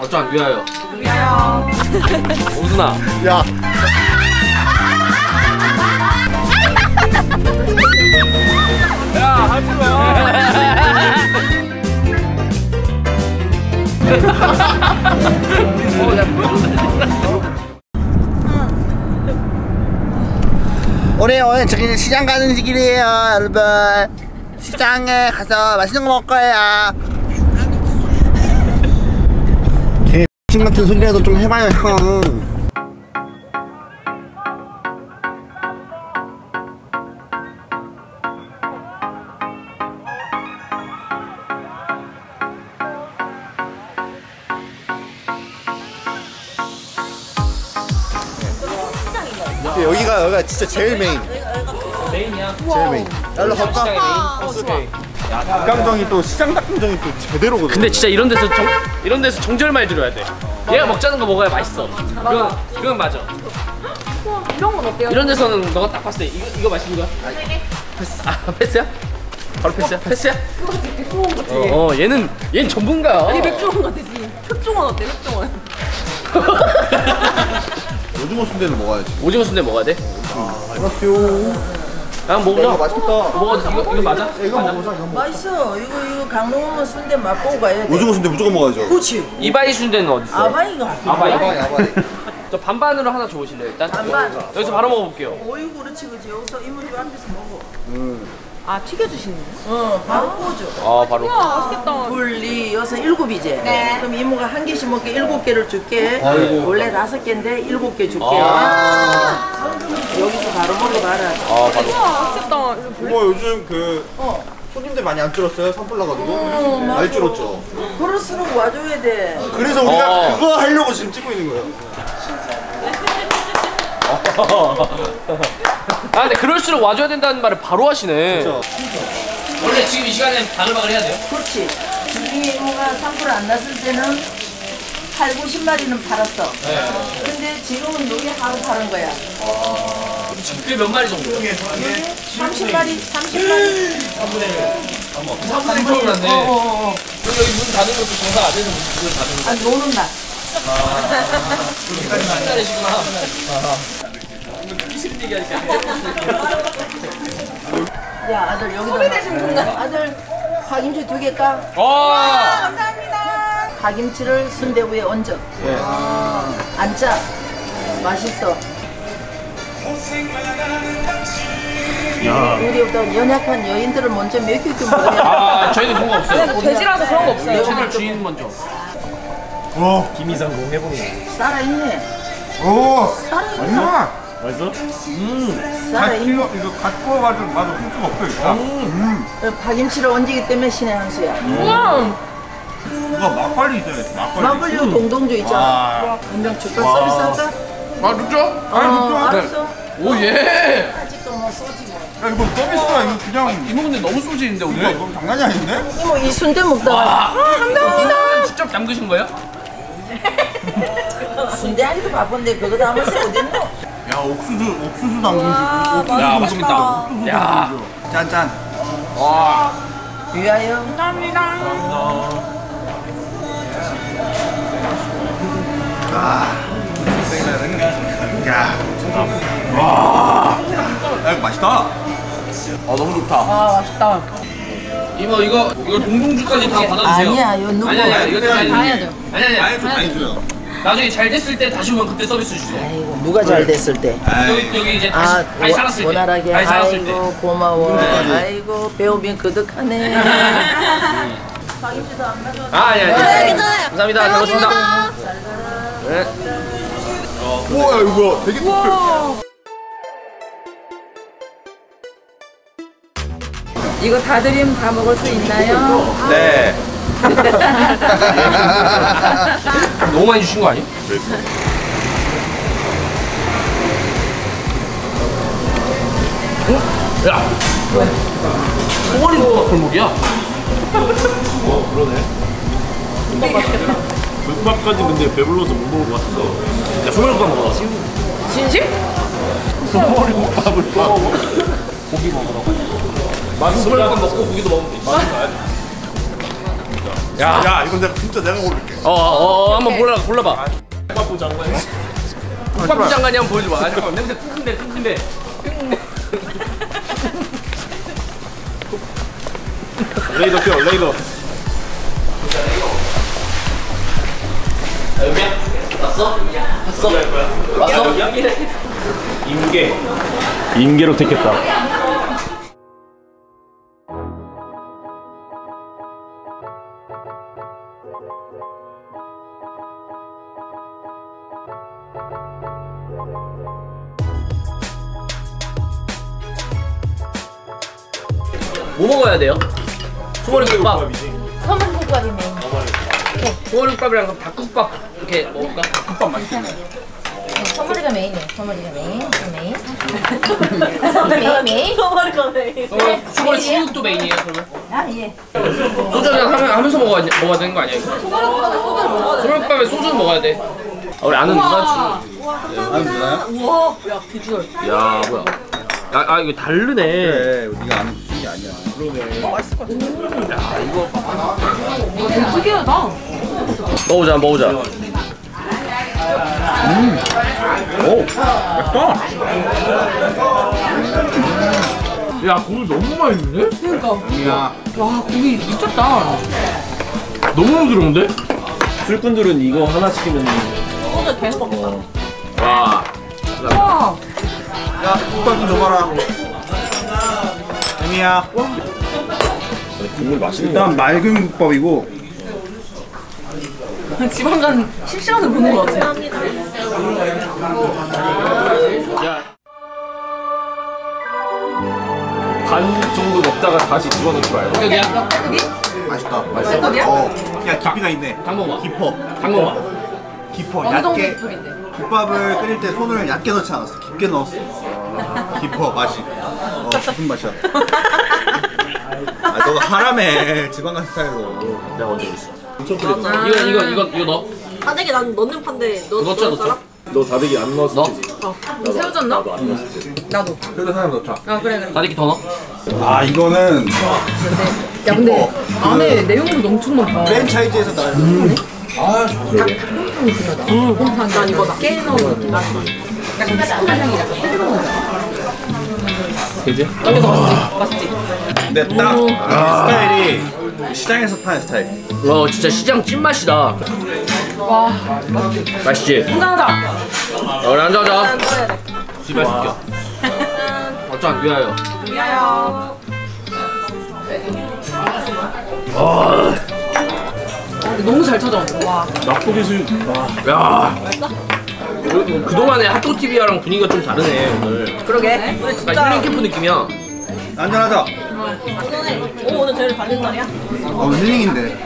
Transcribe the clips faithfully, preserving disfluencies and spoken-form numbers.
어쩌 위하여. 위하여. 옹순아. 야. 야, 하지 마. 어, 야, 우리 오늘 저기 시장 가는 길이에요, 여러분. 시장에 가서 맛있는 거 먹을 거예요. 개 X 같은 소리라도 좀 해봐요, 형. 여기가 여기가 진짜 제일 메인. 메인이야. 제일 메인. 여기로 갈까? 닭강정이 또 시장 닭강정이 또 제대로거든. 근데 진짜 이런 데서 정, 이런 데서 정절말 들어야 돼. 얘가 먹자는 거 먹어야 맛있어. 이건 이건 맞아. 우와, 이런 건 어때요? 이런 데서는 너가 딱 봤을 때 이거 이거 맛있는 거야? 패스. 아 패스야? 바로 패스야? 패스야? 그거 되게 백종원 같아. 어, 어 얘는 얘는 전문가야. 아니 백종원 같지. 흑종원 어때? 흑종원. 오징어 순대는 먹어야지. 오징어 순대 먹어야 돼? 안녕하세요. 야 먹자. 맛있겠다. 먹어. 이거 이거 맞아? 이거 먹자. 이거 먹자. 맛있어. 이거 이거 강릉 오면 순대 맛보고 가야 돼. 오징어 순대 무조건 먹어야죠. 그렇지. 이바이 순대는 어디 있어? 아바이가. 아바이. 아바이 아바이. 저 반반으로 하나 줘보실래요 일단? 반반. 여기서 바로 먹어볼게요. 오이 그렇지 그렇지. 여기서 이모집 앞에서 먹어. 아 튀겨주시는 거? 어 바로 구워줘. 아 바로. 우와 맛있겠다. 분리 여기서 일곱이지. 네. 그럼 이모가 한 개씩 먹게 일곱 개를 줄게. 아이고. 원래 다섯 개인데 일곱 개 줄게. 아. 여기서 바로 먹어봐라. 아 바로. 우와 맛있겠다. 이거 이모 요즘 그 어. 손님들 많이 안 줄었어요? 산불 나가지고? 많이 줄었죠? 그럴수록 와줘야 돼. 그래서 우리가 어. 그거 하려고 지금 찍고 있는 거예요. 아 근데 그럴수록 와줘야 된다는 말을 바로 하시네. 그렇죠. 원래 지금 이 시간에 바글바글 해야 돼요? 그렇지. 주중에 이모가 산불 안 났을 때는 팔, 구십 마리는 팔았어. 네. 근데 지금은 여기 하루 파는 거야. 그게 몇 마리 정도요? 삼십 마리, 삼십 마리. 삼분의 일. 삼분의 일 났네. 어, 어, 어. 그럼 여기 문 닫은 것도 장사 안 돼서 문을 닫은 거. 아, 노는 날. 신날이시구나. 듣기 싫은 얘기 하니까. 야, 아들 여기다. 놔. 아들 파김치 두 개 까. 와. 감사합니다. 파김치를 순대 위에 얹어. 네. 아, 안 짜. 맛있어. 우리 어떤 연약한 여인들을 먼저 먹이고 먹어야 아 저희는 그런 거 없어요. 돼지라서 그런 거 없어요. 채널 주인 먼저. 오. 김이상공 해보는 살아있네. 오. 살아있어. 맛있어? 음. 살아있네. 이거 갓 구워가지고 맛을 풀 수가 없어 일단. 음. 파김치를 얹기 때문에 신의 한 수야. 우와. 이거 막걸리 있어야지. 막걸리. 막걸리도 동동주 있잖아. 인정 줄까? 서비스 할까? 아 진짜? 어, 알았어. 오 예. 아직도 뭐 쏘지 뭐. 야 이거 서비스가 이거 그냥 이모 근데 너무 소질인데 이거 오늘? 너무 장난이 아닌데? 이모 이 순대 먹다가 아 감사합니다. 직접 담그신 거예요? 순대 하기도 바쁜데 그거 다 하면서 어딨노? 야 옥수수 옥수수 담근 옥수수 야, 담근 맛있겠다. 거. 옥수수 야. 담근 거. 짠짠. 와. 위하여. 감사합니다. 야. 와. 야 이거 맛있다. 아 너무 좋다. 아 맛있다. 이모 이거 이거 동동주까지 다 받아주세요. 아니야 이거 누구? 아니 아니 이거 다 다 해야죠. 아니 아니 아니 좀 많이 줘요. 나중에 잘 됐을 때 다시 오면 그때 서비스 주세요. 아이고 누가 잘 됐을 때? 여기 여기 이제 다시 아 다시 살았을 때. 원활하게. 다시 살았을 때. 아이고 고마워. 네. 아이고 배우면 그득하네. 파김치도 안 가져. 아 아니 아니. 네, 괜찮아요. 감사합니다. 잘 먹었습니다. 네. 우와 이거 뭐야? 되게 특별. 이거 다 드리면 다 먹을 수 있나요? 네. 너무 많이 주신 거 아니에요? 어? 야! 소머리 골목이야? 어, 그러네. 국밥 맛있겠다. 국밥까지 근데 배불러서 못 먹을 것 같았어. 야, 소머리 국밥 먹어. 진심? 소머리 국밥을 또 먹어? 고기 먹으라고. 소머리 국밥 먹고 고기도 먹으면 되지. 야, 야 이건 내가 진짜 내가 고를게. 어, 어, 어 한번 골라 골라봐. 국밥부 장관. 국밥부 장관이 한번 보여줘봐. 아, 잠깐 냄새 뚱뚱대 뚱뚱대. 레이더 켜 레이더. 여기야? 왔어? 왔어? 왔어? 임계. 임계로 택했다. 뭐 먹어야 돼요? 소머리국밥. 소머리국밥이네. 소머리국밥이랑 그럼 닭국밥 이렇게 먹을까? 닭국밥 맛있겠네. 소머리가 메인이에요. 소머리가 메인. 메인. 메인 메인. 소머리가 메인. 소머리 수육도 메인이에요 그러면? 아 예. 소주랑 하면, 하면서 먹어야, 먹어야 되는 거 아니야 이거? 소머리국밥에 소주는 먹어야 돼. 아, 우리 아는 누나 아는 누나야? 우와, 야 비주얼. 야 뭐야? 아, 아 이거 다르네. 그래 네가 아는 무슨 게 아니야. 야 이거 이거 되게 특이하다. 먹어보자 먹어보자. 음. 오 맛있다. 야 고기 너무 맛있는데? 그러니까. 야 와 고기 미쳤다. 너무 부드러운데? 술꾼들은 이거 하나 시키면 소주 계속 먹겠다. 와. 와. 야, 국밥 좀 줘봐라. 애미야. 국물 맛있는 일단 맑은 국밥이고. 지방간 실시간으로 보는 거 같아. 야. 반 정도 먹다가 다시 집어넣지 말고. 여기야? 맛있다. 맛있어? 어. 야, 깊이가 있네. 닭 먹어봐. 깊어. 닭 먹어봐. 깊어. 어느 정도 얇게. 깊은데? 국밥을 끓일 때 손을 얇게 넣지 않았어. 깊게 넣었어. 깊어 맛이. 어, 무슨 맛이야? 아, 너가 하라며. 지방간 스타일로. 내가 먼저 있어. 이거 이거 이거 이거 넣어. 다대기 난 넣는 판데 너 넣자 넣을 넣자. 사람? 너 다대기 안 넣었어? 너 새우젓 넣어? 나도 안 넣었을 때. 나도. 그래도 사람 넣자. 아 그래 그래. 다대기 더 넣어? 아, 이거는 야 근데 안에 내용물도 엄청 많다. 프랜차이즈에서 나온. 아, 난 이거다. 깨 넣은 거. 약간 식감향이 약간 뜨거운 거. 그지? 이게 더 맛있지? 맛있지? 근데 딱 아, 스타일이 시장에서 파는 스타일. 와 진짜 시장 찐맛이다. 와. 맛있지? 한잔하자. 어, 우리 앉아자. 씨발 시켜. 어쩌 위하여. 미안해요. 아, 너무 잘 찾아온다. 와. 낙고기 수육. 야. 그- 그동안에 핫도티비아랑 분위기가 좀 다르네 오늘. 그러게. 나 힐링 캠프 느낌이야. 한잔하자. 오 오늘 제일 받는 날이야? 어, 힐링인데.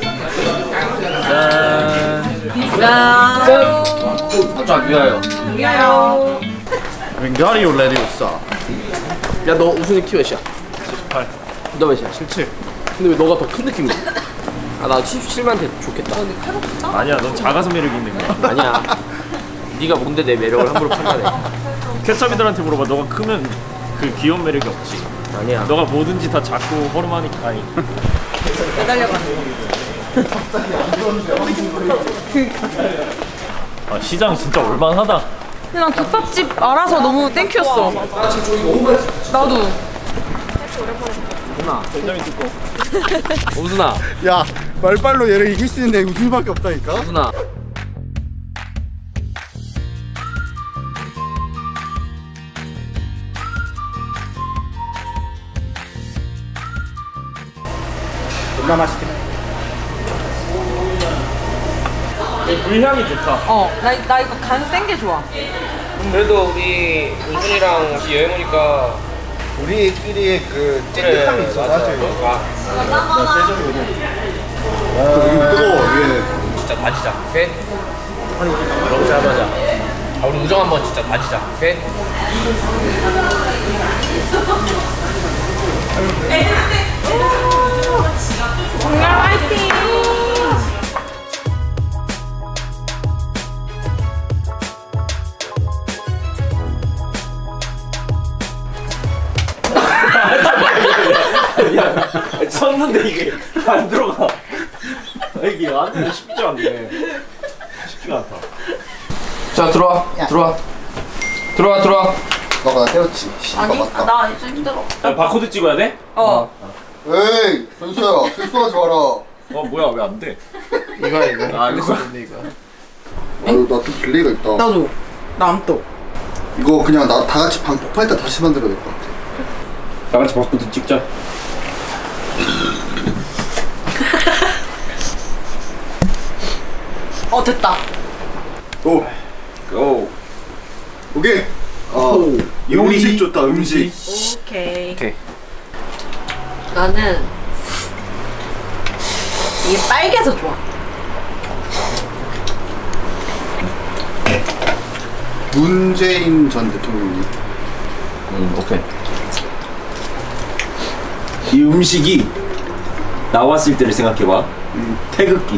짠. 짠. 어쩌 위하여. 미안해요. 웬가리오 레디오사. 야 너 우승이 키 몇이야? 칠십팔. 너 몇이야? 칠십칠. 근데 왜 너가 더 큰 느낌이야? 아나 칠십칠만 돼 좋겠다. 아니야 넌 작아서 매력이 있는 거야. 아니야. 네가 뭔데 내 매력을 함부로 판단해. 케찹이들한테 물어봐. 너가 크면 그 귀여운 매력이 없지. 아니야. 너가 뭐든지 다 작고 허름하니까. 아니. 아 시장 진짜 올만하다. 그냥 국밥집 알아서 너무 땡큐였어. 나도. 우순아. 야, 말빨로 얘를 이길 수 있는 애 우승밖에 없다니까. 우순아. 존나 맛있겠네. 불향이 좋다. 어. 나, 나 이거 간 센 게 좋아. 그래도 우리 우순이랑 같이 여행 오니까 우리끼리의 그 찐득함이 있어 사실. 와 이거 뜨거워 위에. 진짜 다지자. 오케이? 그럼 잘하자. 아, 우리 우정 한번 진짜 다지자. 오케이? 정말 화이팅! 쳤는데 이게 안 들어가. 이게 완전 쉽지 않네. 쉽지가 않다. 자 들어와 야. 들어와 들어와 들어와. 너가 나 때렸지. 씨발 아니 맞다. 나 이제 힘들어. 야, 바코드 찍어야 돼? 어. 에이 현수야 실수하지 마라. 어 뭐야 왜 안 돼? 이거야 이거. 아, 이거? 이거. 나좀 딜레이가 있다. 나도. 나 암또. 이거 그냥 나 다 같이 방 폭발했다 다시 만들어야 될 것 같아. 다 같이 바코드 찍자. 어 됐다. 오 고. 오케이. 어 요리. 음식 좋다 음식. 오케이. 오케이. 나는 이게 빨개서 좋아. 문재인 전 대통령님. 음 오케이. 이 음식이 나왔을 때를 생각해봐. 음. 태극기.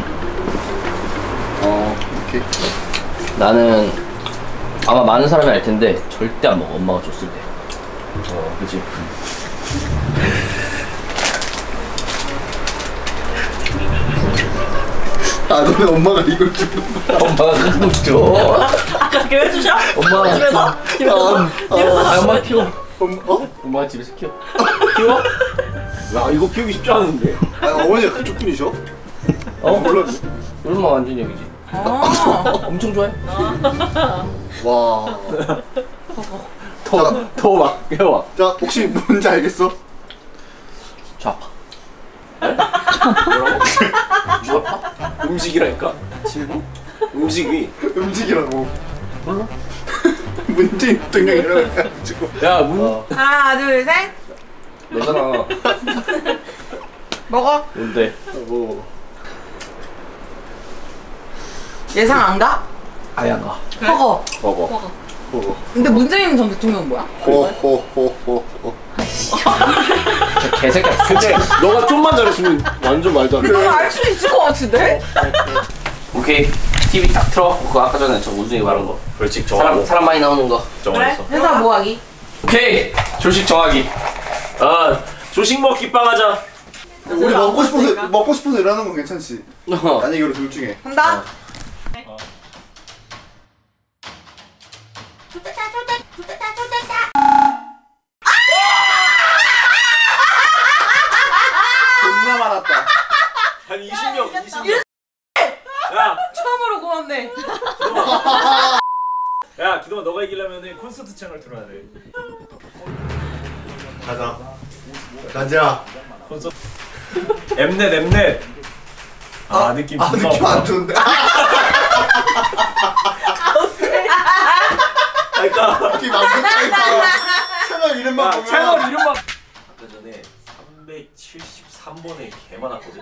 어 오케이. 나는 아마 많은 사람이 알 텐데 절대 안 먹어. 엄마가 줬을 때. 어 그치. 아 너네 엄마가 이걸 주는 거야. 엄마가 그거 줘. 아까 교회 주셔? 엄마. 집에서? 집에서? 아 엄마 키워. 엄 어? 엄마가 집에서 키워. 키워? 야 이거 키우기 쉽지 않은데. 아 어머니가 그쪽 분이셔? 어? 몰랐네. 우리 엄마 완전 여기지. 엄청 좋아해. 와. 더더막 해봐. 자 혹시 뭔지 알겠어? 좌파. 뭐라고? 좌파? 음식이라니까. 친구? 음식이. 음식이라고. 몰라? 문재인 대통령이라고 해가지고. 야 문. 어. 하나, 둘, 셋. 너잖아. 먹어. 뭔데? 뭐. 예상 안 가? 아예 안 가. 먹어. 먹어. 뭐. 근데 문재인 전 대통령은 뭐야? 호호호호호. 저 개새끼야. 근데 너가 좀만 잘했으면 완전 말도 안 돼. 나 알 수 있을 것 같은데? 오케이. 티비 딱 틀어. 그거 아까 전에 저 우중이 말한 거. 벌칙 사람 정하고. 사람 많이 나오는 거. 정했어. 회사 뭐 하기? 오케이. 조식 정하기. 아 조식 먹기 빵 하자. 우리 먹고 싶어서 먹고 싶어서 일하는 건 괜찮지. 어. 아니 이거 둘 중에. 한다? 존나 많았다. 한 이십 명, 이십 명. 야, 처음으로 고맙네. 야, 기동아, 너가 이기려면 콘서트 채널 들어야 돼. 가자. 가자. 콘서트. 엠넷, 엠넷. 아, 느낌 아 존나 느낌 안 없다. 좋은데. 그러니까 느낌 안 좋다니까. 채널 이름만 야, 보면. 채널 이름만. 아까 전에 삼백칠십삼 번에 개 많았거든.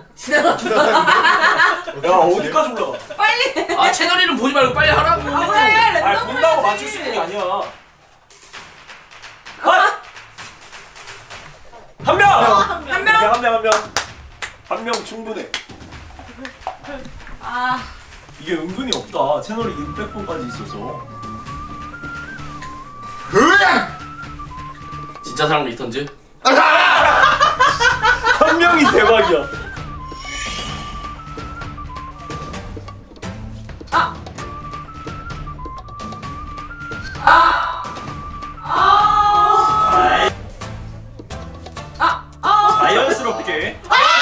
야, 어디까지 올라가? 아 채널 이름 보지 말고 빨리 하라고. 아, 본다고 맞출 수 있는 게 아니야. 아! 한 명! 한 명! 한 명, 한 명. 한 명 충분해. 아 이게 은근히 없다. 채널이 육백 번까지 있어서. 으악! 진짜 사람 리턴즈. 한 명이 대박이야. 자연스럽게.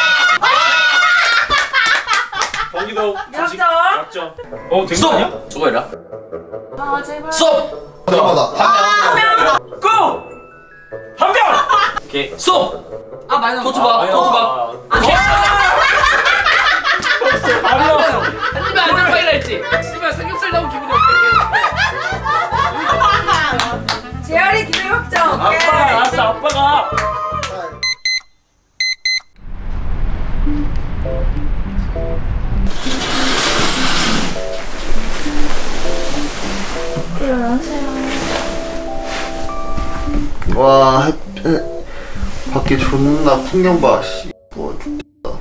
거기도 약점. 약점. 어, 된 거 아니야? 스톱. 저거 해라. 아 제발. 스톱. 잠깐만. 고! 한 명! 오케이. 스톱. 아, 맞아. 토트 봐. 토트 봐. 오케이. 한 명! 아니면 안전빵이라 했지. 씨발 삼겹살 나온 기분이 어때? 재열이 기대 확정. 오케이. 아빠가 알았어, 아빠가. 와 햇- 밖에 존나 풍경 봐. 씨. 뭐 X다.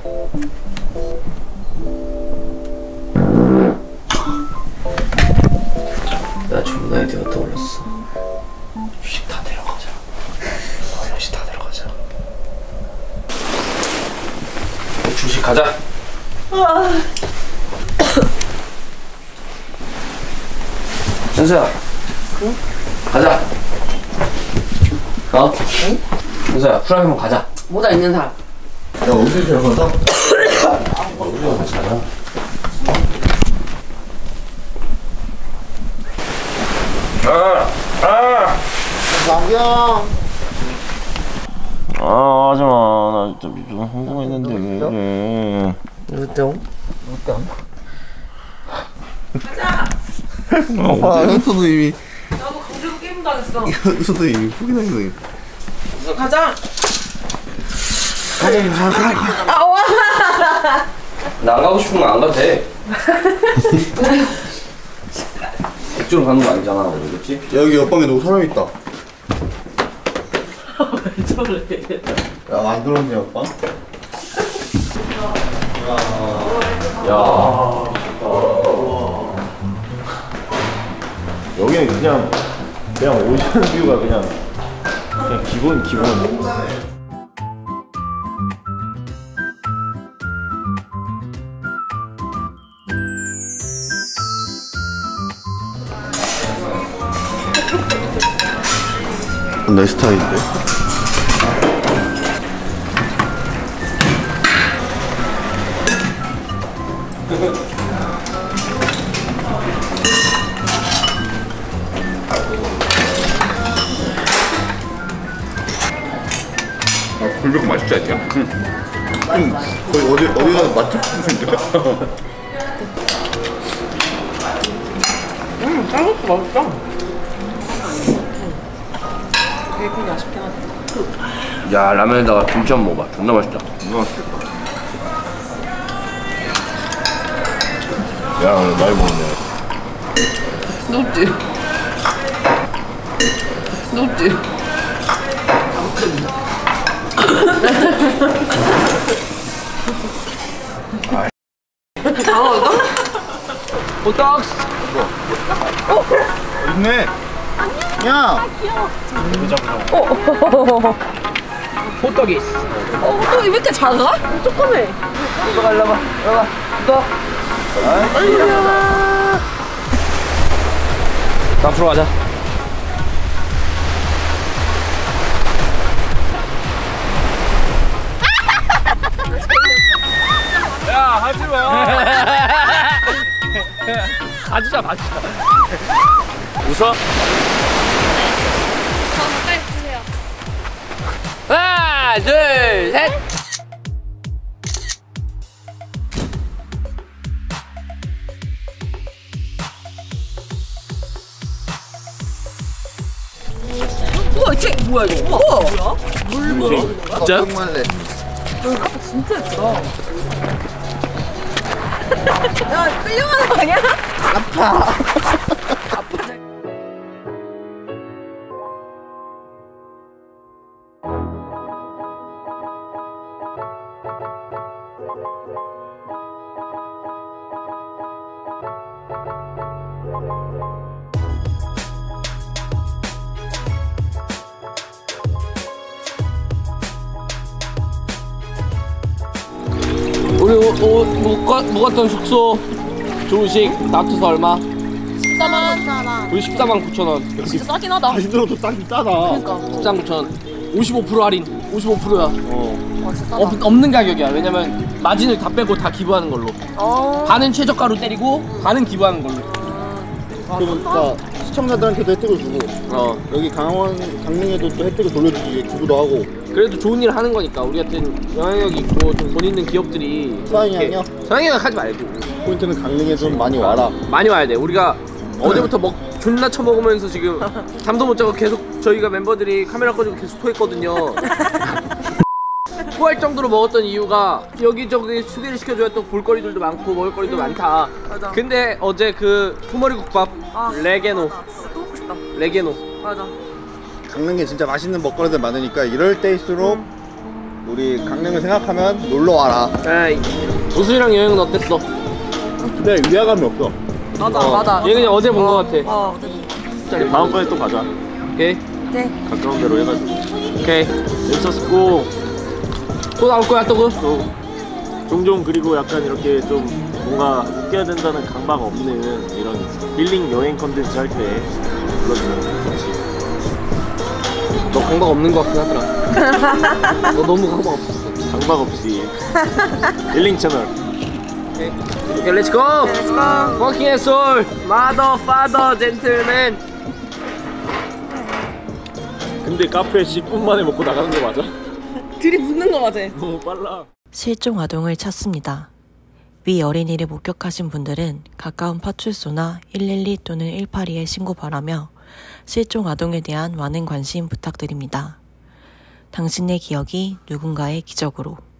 나 좋은 아이디어 떠올랐어. 주식 다 데려가자. 주식 다 데려가자. 주식 가자. 현수야. 응? 가자. 어? 응? 현수야, 프라이 한번 가자. 모자 있는 사람. 야, 어디 들어가서? 우리랑 같이 가자. 남경. 아 하지마. 나 진짜 좀 궁금했는데 왜 그래. 어떤? 어떤? 아, 현수도 이미. 나도 강제로 게임 당했어. 현수도 이미 포기당했어. 가자. 나 안 가고 싶으면 안 가도 돼. 이쪽으로 가는 거 아니잖아, 그렇지? 여기 옆방에 누구 사람 있다. 왜 저래? 야, 만들었네, 옆방? 야. 여기는 그냥 그냥 오션 뷰가 그냥 그냥 기본 기본. 내 스타일인데? 아, 굴비가 맛있지 않냐? 응. 거의 어디, 어디 가서 맛집 같은데? 음, 쌀국수 맛있다. 베이컨이 아쉽긴 하다. 야, 라면에다가 김치 한번 먹어봐. 존나 맛있다. 너무 맛있겠다. 야 오늘 많이 먹네. 높지? 높지? 아, 호떡! 있네. 야. 호떡이 있어. 어, 호떡이 왜 이렇게 작아? 조그매. 일로 가, 일로 가, 일로 가. 또. 앞으로 가자. 야 하지마. 봐주자 봐주자. 웃어? 하나, 둘, 셋. 우와, 쟤 뭐야 이거? 우와! 진짜? 정말래. 진짜 예쁘다. 야, 끌려가는 거 아니야? 우리 묵었던 숙소 조식 납쳐서 얼마? 십사만 원. 우리 십사만 구천 원. 진짜 싸긴 하다. 다시 들어도 싸긴 싸다. 그러니까. 십사만 구천 원. 오십오 퍼센트 할인. 오십오 퍼센트야. 와, 진짜 싸다. 없, 없는 가격이야. 왜냐면 마진을 다 빼고 다 기부하는 걸로. 어. 반은 최저가로 때리고 반은 기부하는 걸로. 그러니까 시청자들한테도 혜택을 주고 어. 여기 강원 강릉에도 또 혜택을 돌려주기 기부도 하고. 그래도 좋은 일 하는 거니까 우리 같은 영향력 있고 좀 돈 있는 기업들이 서양이 이렇게- 아니야? 서양이랑 하지 말고 포인트는 강릉에 좀 많이 와라. 많이 와야 돼. 우리가 어제부터 먹 존나 처먹으면서 지금 잠도 못 자고 계속 저희가 멤버들이 카메라 꺼지고 계속 토했거든요. 토할 정도로 먹었던 이유가 여기저기 소개를 시켜줘야 또 볼거리들도 많고 먹을거리도 많다. 맞아. 근데 어제 그 소머리국밥 아. 레게노 또 먹고 싶다. 레게노 맞아. 강릉에 진짜 맛있는 먹거리들 많으니까 이럴 때일수록 우리 강릉을 생각하면 놀러 와라. 에이, 우순이랑 여행은 어땠어? 근데 위화감이 없어. 맞아, 어, 맞아. 얘 그냥 어제 본 거 같아. 어. 다음번에 또 가자. 오케이 네. 가까운 데로 해가지고. 오케이 재밌었고 또 나올 거야 또 그? 또 종종 그리고 약간 이렇게 좀 뭔가 웃겨야 된다는 강박 없는 이런 힐링 여행 컨텐츠 할 때 불러주면 좋지. 너 강박 없는 것 같긴 하더라. 너 너무 강박 없었어. 강박 없이 힐링 채널. 오케이, 오케이, 렛츠고! 렛츠고! 워킹 앤 솔! 마더, 파더, 젠틀맨! 근데 카페 십 분 만에 먹고 나가는 거 맞아? 들이붓는 거 맞아. 너무 빨라. 실종 아동을 찾습니다. 위 어린이를 목격하신 분들은 가까운 파출소나 일일이 또는 일팔이에 신고 바라며 실종 아동에 대한 많은 관심 부탁드립니다. 당신의 기억이 누군가의 기적으로.